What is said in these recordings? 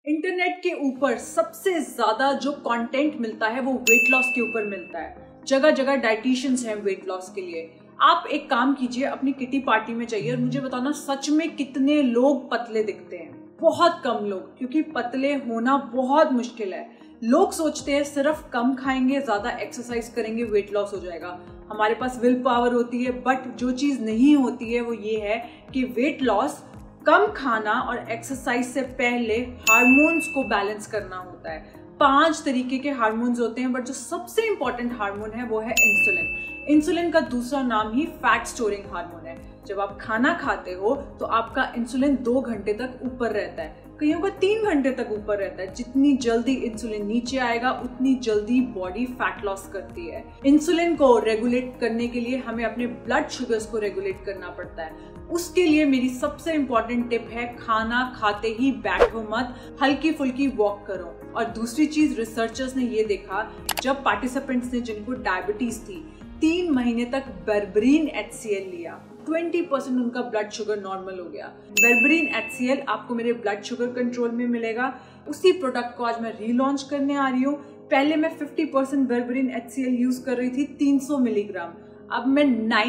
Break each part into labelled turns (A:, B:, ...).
A: Internet के ऊपर सबसे ज्यादा जो कंटेंट मिलता है वो वेट लॉस के ऊपर मिलता है। जगह जगह डाइटिशियंस हैं वेट लॉस के लिए। आप एक काम कीजिए, अपनी किटी पार्टी में जाइए और मुझे बताना सच में कितने लोग पतले दिखते हैं। बहुत कम लोग, क्योंकि पतले होना बहुत मुश्किल है। लोग सोचते हैं सिर्फ कम खाएंगे, ज्यादा एक्सरसाइज करेंगे, वेट लॉस हो जाएगा। हमारे पास विल पावर होती है, बट जो चीज नहीं होती है वो ये है कि वेट लॉस कम खाना और एक्सरसाइज से पहले हार्मोन्स को बैलेंस करना होता है। 5 तरीके के हार्मोन्स होते हैं, बट जो सबसे इंपॉर्टेंट हार्मोन है वो है इंसुलिन। इंसुलिन का दूसरा नाम ही फैट स्टोरिंग हार्मोन है। जब आप खाना खाते हो तो आपका इंसुलिन 2 घंटे तक ऊपर रहता है, कईयों का 3 घंटे तक ऊपर रहता है। जितनी जल्दी इंसुलिन नीचे आएगा उतनी जल्दी बॉडी फैट लॉस करती है। इंसुलिन को रेगुलेट करने के लिए हमें अपने ब्लड शुगर्स को रेगुलेट करना पड़ता है। उसके लिए मेरी सबसे इंपॉर्टेंट टिप है, खाना खाते ही बैठो मत, हल्की फुल्की वॉक करो। और दूसरी चीज, रिसर्चर्स ने ये देखा, जब पार्टिसिपेंट्स ने जिनको डायबिटीज थी 3 महीने तक बेरबरीन HCl लिया, 20% उनका ब्लड शुगर नॉर्मल हो गया। बेरबरीन HCl आपको मेरे ब्लड शुगर कंट्रोल में मिलेगा। उसी प्रोडक्ट को आज मैं रीलॉन्च करने आ रही हूँ। पहले मैं 50% बेरबरीन HCl यूज कर रही थी 300 मिलीग्राम, अब मैं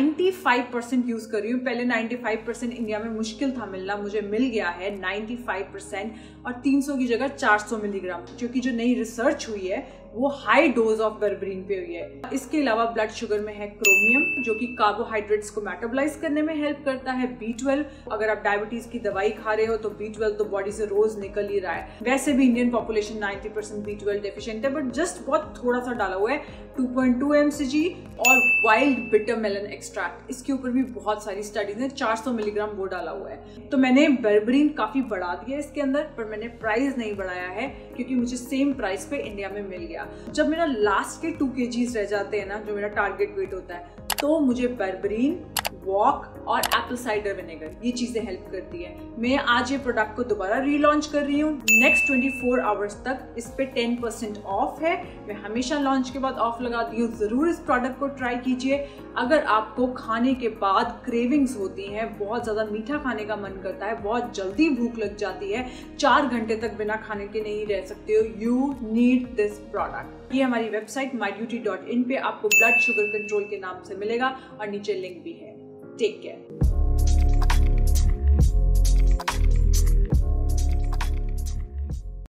A: 95% यूज कर रही हूँ। पहले 95% इंडिया में मुश्किल था मिलना, मुझे मिल गया है 95% और 300 की जगह 400 मिलीग्राम, क्योंकि जो नई रिसर्च हुई है वो हाई डोज ऑफ बेरबरीन पे हुई है। इसके अलावा ब्लड शुगर में है क्रोमियम, जो कि कार्बोहाइड्रेट्स को मेटाबोलाइज करने में हेल्प करता है। B12, अगर आप डायबिटीज की दवाई खा रहे हो तो B12 तो बॉडी से रोज निकल ही रहा है। वैसे भी इंडियन पॉपुलेशन 90% B12 डेफिशिएंट है, बट जस्ट बहुत थोड़ा सा डाला हुआ है, 2.2 mcg। और वाइल्ड बिटर मेलन एक्सट्रैक्ट, इसके ऊपर भी बहुत सारी स्टडीज हैं, 400 मिलीग्राम वो डाला हुआ है। तो मैंने बेरबरीन काफी बढ़ा दिया इसके अंदर, पर मैंने प्राइस नहीं बढ़ाया है क्योंकि मुझे सेम प्राइस पे इंडिया में मिल गया। जब मेरा लास्ट के 2 kgs रह जाते हैं ना, जो मेरा टारगेट वेट होता है, तो मुझे बेरबरीन, वॉक और एप्पल साइडर विनेगर, ये चीजें हेल्प करती है। मैं आज ये प्रोडक्ट को दोबारा रीलॉन्च कर रही हूँ। नेक्स्ट 24 आवर्स तक इस पे 10% ऑफ है। मैं हमेशा लॉन्च के बाद ऑफ लगाती हूँ। जरूर इस प्रोडक्ट को ट्राई कीजिए। अगर आपको खाने के बाद क्रेविंग्स होती हैं, बहुत ज्यादा मीठा खाने का मन करता है, बहुत जल्दी भूख लग जाती है, 4 घंटे तक बिना खाने के नहीं रह सकते हो, यू नीड दिस प्रोडक्ट। ये हमारी वेबसाइट myduty.in पे आपको ब्लड शुगर कंट्रोल के नाम से मिलेगा और नीचे लिंक भी है। Take care.